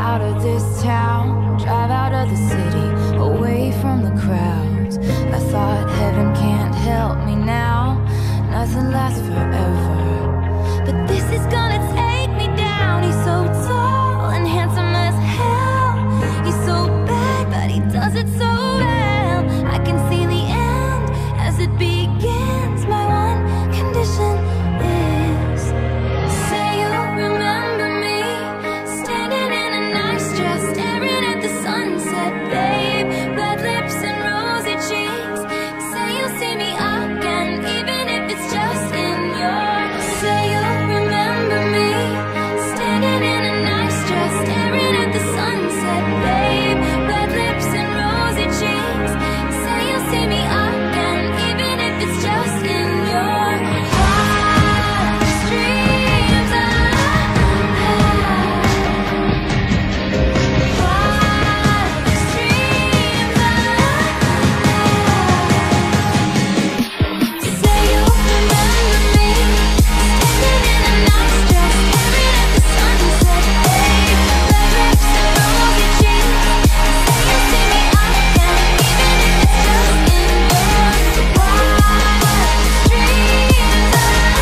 out of this town, drive out of the city, away from the crowds. I thought heaven can't help me now, nothing lasts forever. But this is gonna take me down. He's so tall and handsome as hell. He's so bad, but he does it so well. I can see the end as it begins. My one condition is, say you remember me, standing in a nice dress, staring at the sunset, babe. Red lips and rosy cheeks. Say you'll see me again, even if it's just in your. Say you remember me, standing in a nice dress, staring at the sunset, babe. Red lips and rosy cheeks. Say you'll see me again, even if it's just in your wildest dreams. Wildest dreams. Say you remember me, standing in a nice dress, staring at the sunset, babe. Red lips and rosy cheeks. Say you'll see me again, even if it's just in your wildest dreams.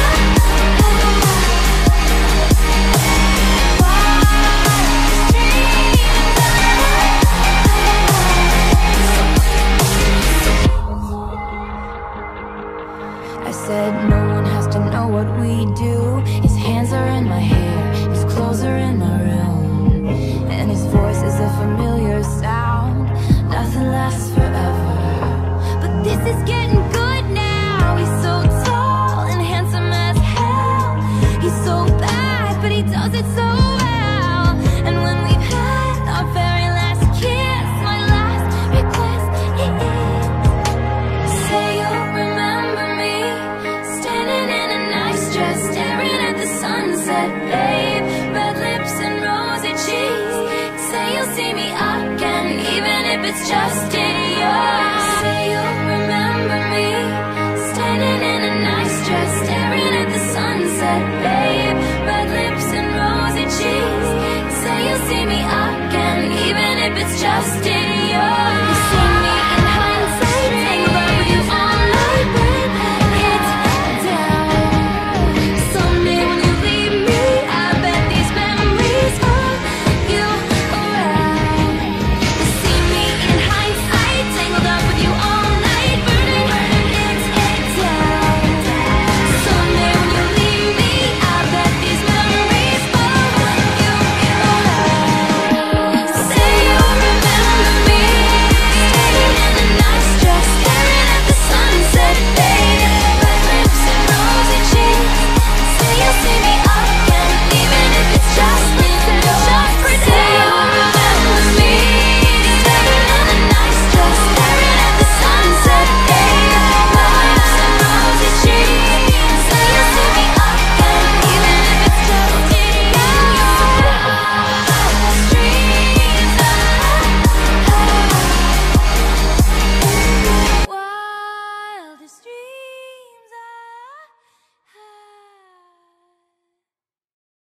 I said no one has to know what we do. His hands are in my hair, his clothes are in my room, and his voice is a familiar sound. Nothing lasts forever, but this is getting good now. He's so tall and handsome as hell. He's so bad, but he does it so well. And when we've had our very last kiss, my last request is, say you remember me, standing in a nice dress, staring at the sunset, babe. Red lips and rosy cheeks. Say you'll see me again, even if it's just in your